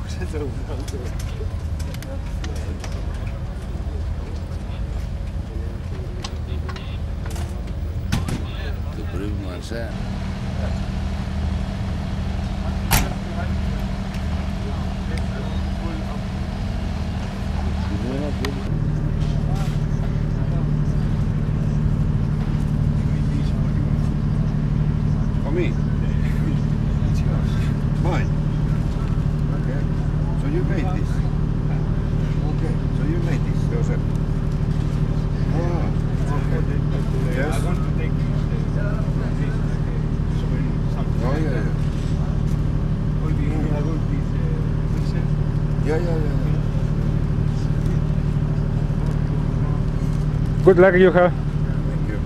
Το πρωί μου αρσά. For me? It's yours. Mine? Okay. So you made this? Okay. So you made this yourself? Ah, okay. Yes? I want to take Oh, yeah, yeah. Yeah, yeah, yeah. Good luck, Juha. Thank you.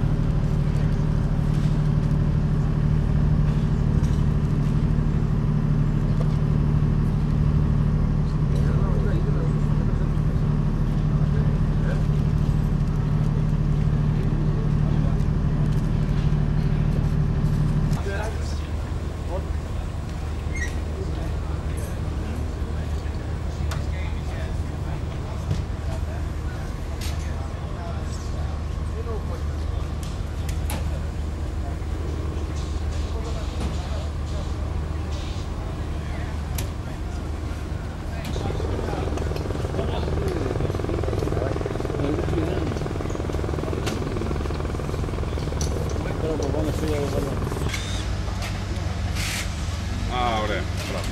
Α, ωραία. Μπράβο.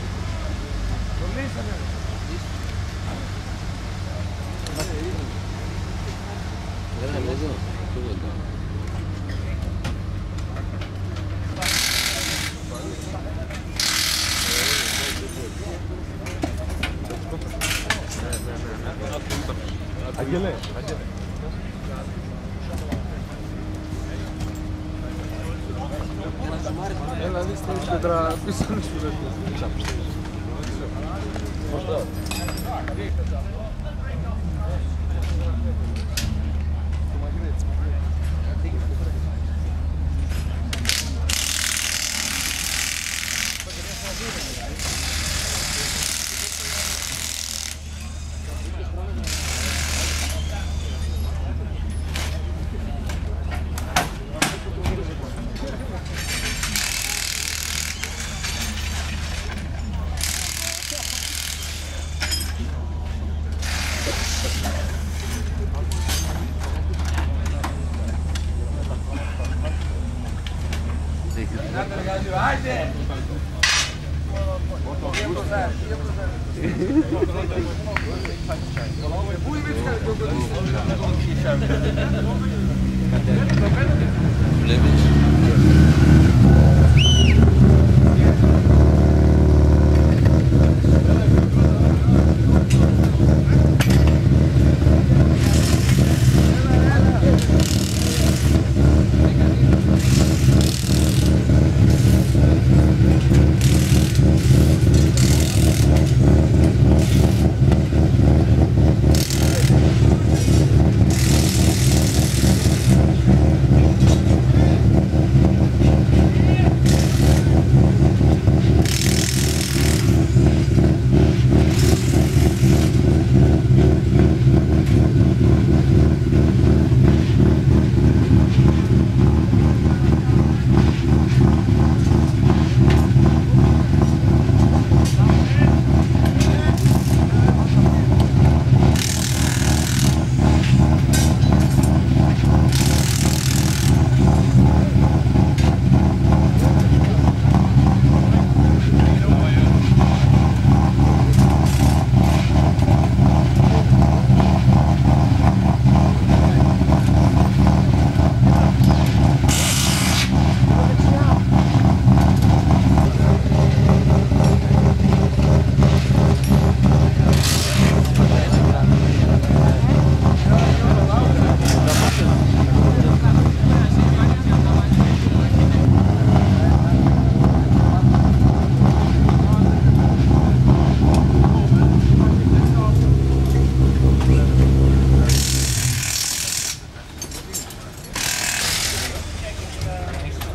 Γράμμα εδώ. Τίποτα. Αγγελέ. Έλα, δεις τα πέτρα πίσω σου Βλέπεις.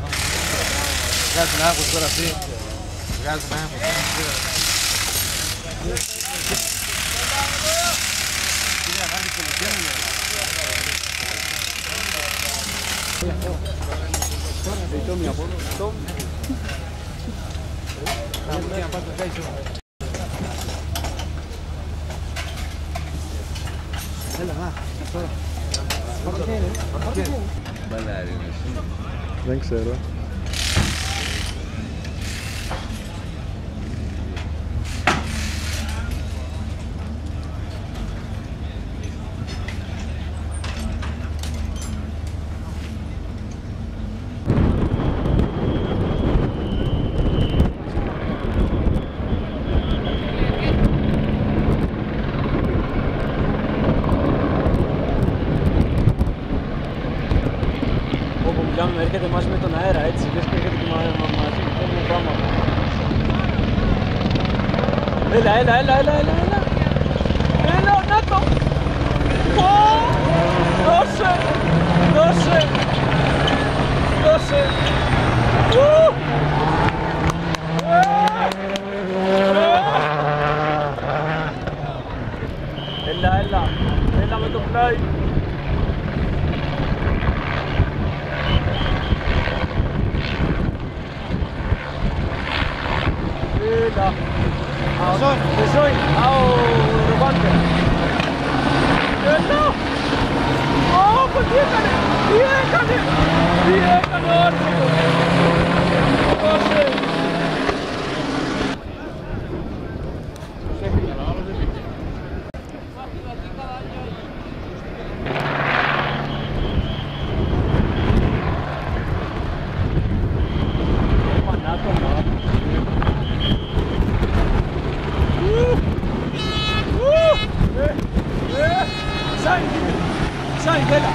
Βγάζει να άκουσα τώρα αυτή. Βγάζει να άκουσα. Μπαλάρινος. Δεν ξέρω. Όπου μιλάμε έρχεται μαζί με τον αέρα, έτσι, λες και έρχεται και μαζί, παίρνουμε πράγματα. Έλα, να το! Δώσε! Έλα με το πλάι! Έλα! Tesori! Au rubante! Έλα! Ωπω, τι έκανε! Όρθιο! Δώσε! Sai, bella!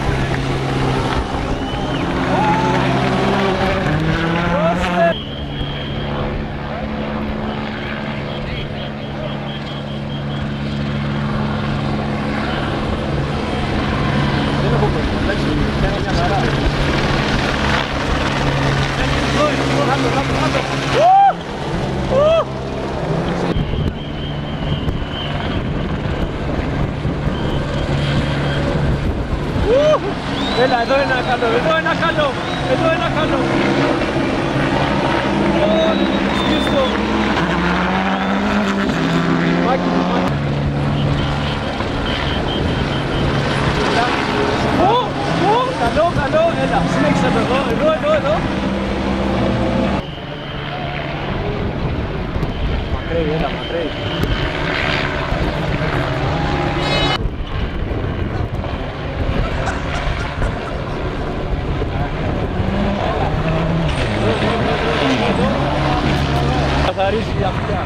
Έλα, εδώ ένα καλό! Σκίστο! Μάκι! Καλό, έλα, συνέχισε το εδώ! Μακραίει. Καθαρίζει η αυτιά.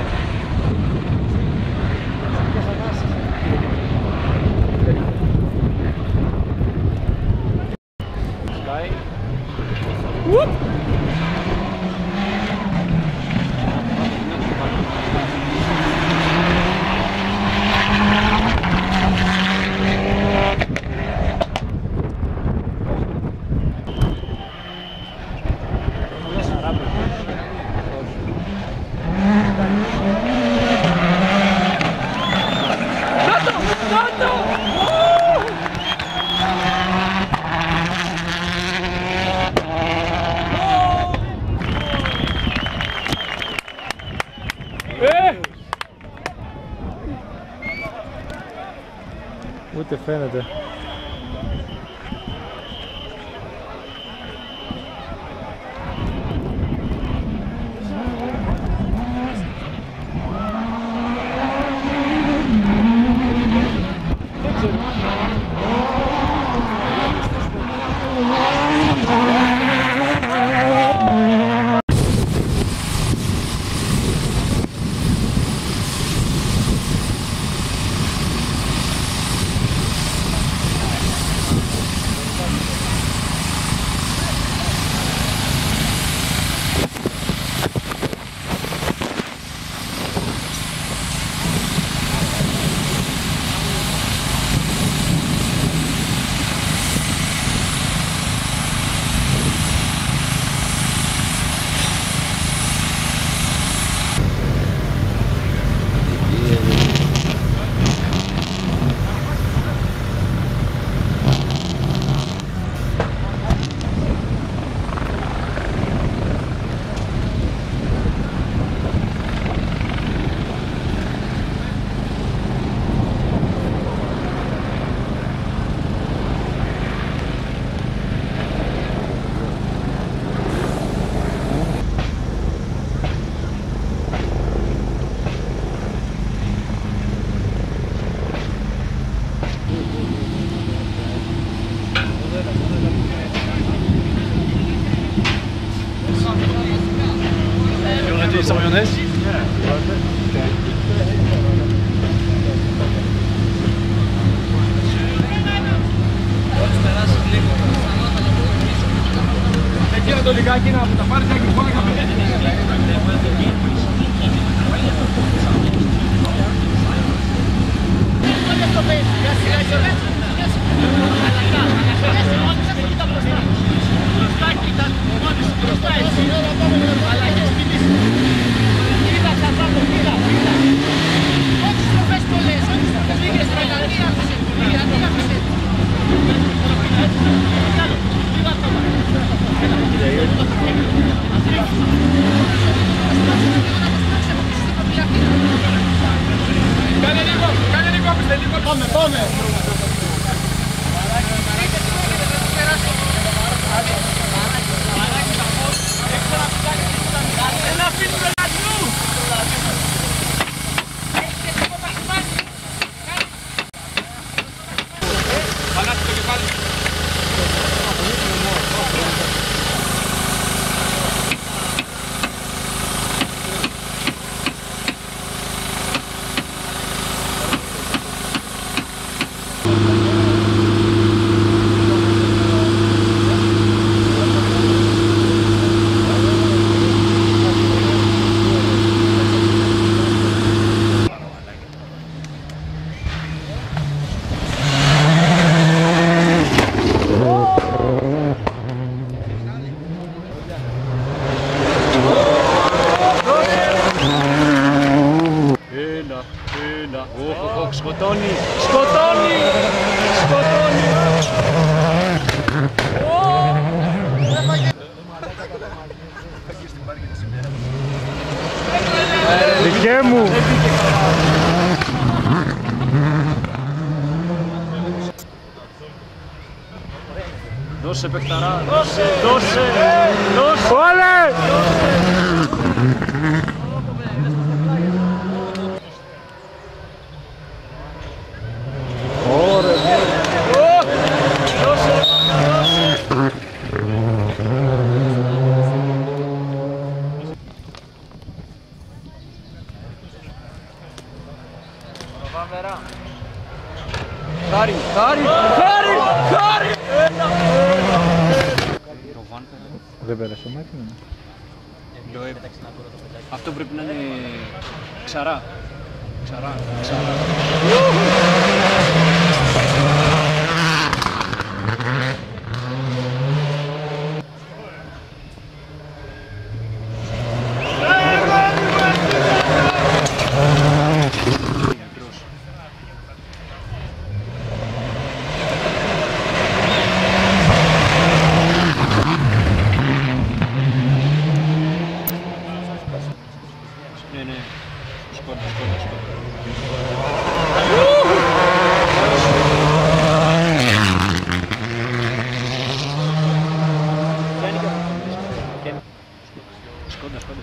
Ούτε φαίνεται. do some mayonnaise? Εκείνα το λιγάκι να τα πάρεις και πόδι Πάμε! Σκοτώνει! Σκοτώνει! Σκοτώνει! Δικέ μου! Δώσε παιχταρά! Δώσε! Δώσε! Δώσε! Όλε! Χάρη, χάρη, χάρη, χάρη! Δεν πέρασε μάτι μου. Αυτό πρέπει να είναι ξαρά. Ξαρά, ξαρά. Ναι, σκόντα, σκόντα, σκόντα. Σκόντα, σκόνda.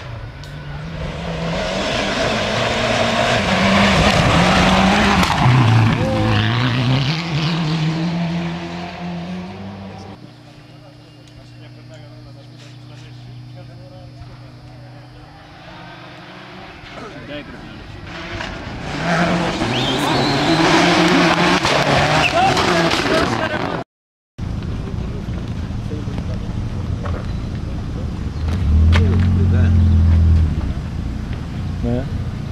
Ναι.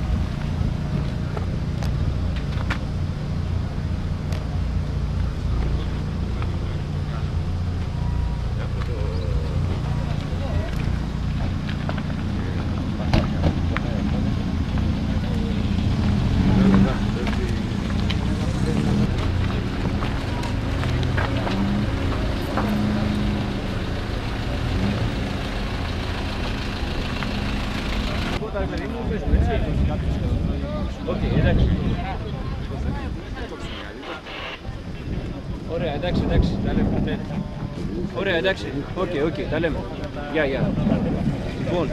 Ωραία, εντάξει, εντάξει, τα λέμε. Ωραία, εντάξει, οκ, τα λέμε. Γεια. Λοιπόν.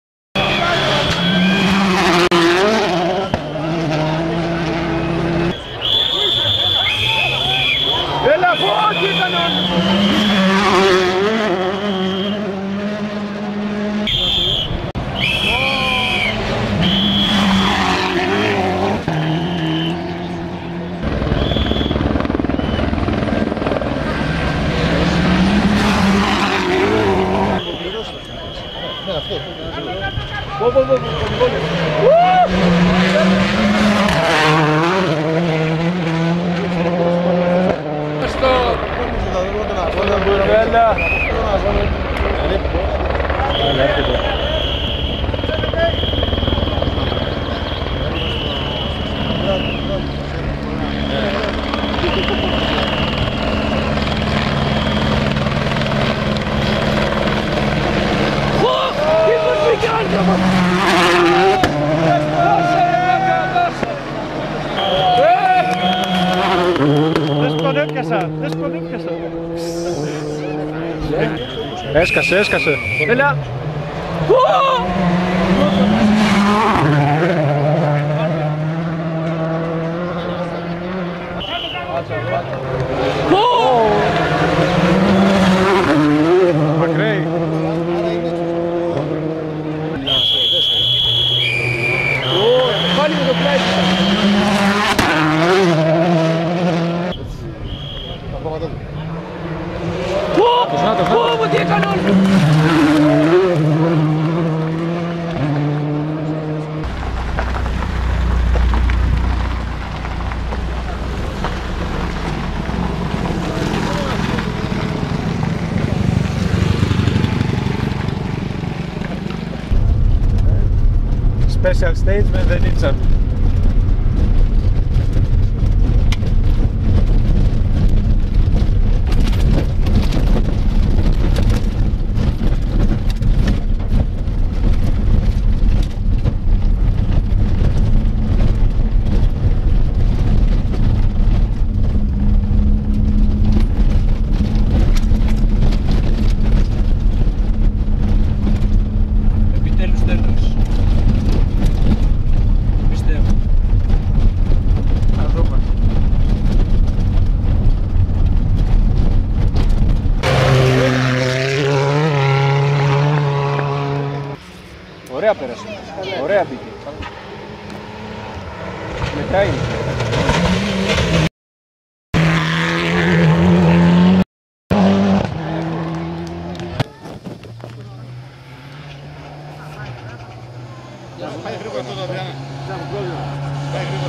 Έλα, πώς ήταν ο... Έσκασε, έσκασε. Έλα. Μακραίει. Πάλι με το πλάι. Πω, τι έκανε όλο. Special stage με Δενίτσα. Επιτέλους τέλος. Πιστεύω. Να δούμε. Ωραία πέρασε. Ωραία μπήκε. Μετράει. Πάει γρήγορα αυτό το Αδριάννα. Πάει γρήγορα.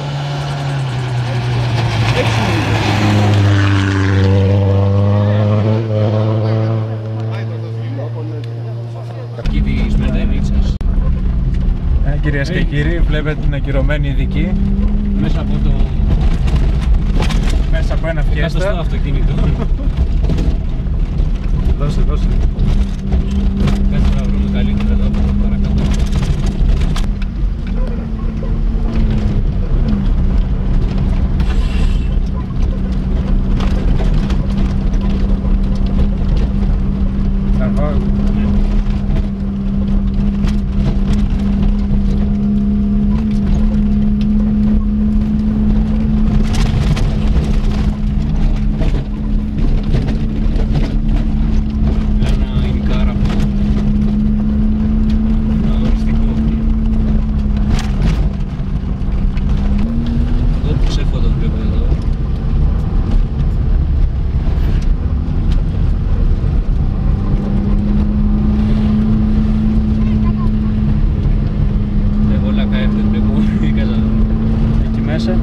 Κύριοι Σμερδενίτσας. Κυρίες και κύριοι, βλέπετε την ακυρωμένη ειδική Μέσα από το μέσα από ένα εκατοστό φιέστα. αυτοκίνητο. Δώσε, δώσε. Κάτσε να βρούμε καλύτερα εδώ από παρακάτω. Θα πάω. Ένα ειδικάρα από αγωνιστικό. Εδώ που ξέφω το βλέπω εδώ. Εγώ λακα δεν βλέπω. Εκεί μέσα.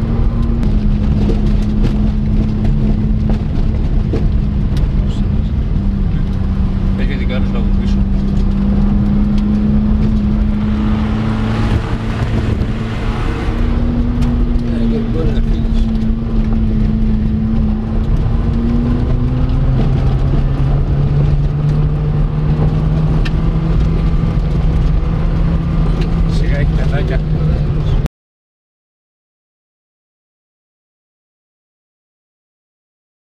Έχει ειδικάρους από πίσω. Δεν μπορεί να φύγεις. Σιγά έχει παιδάκια.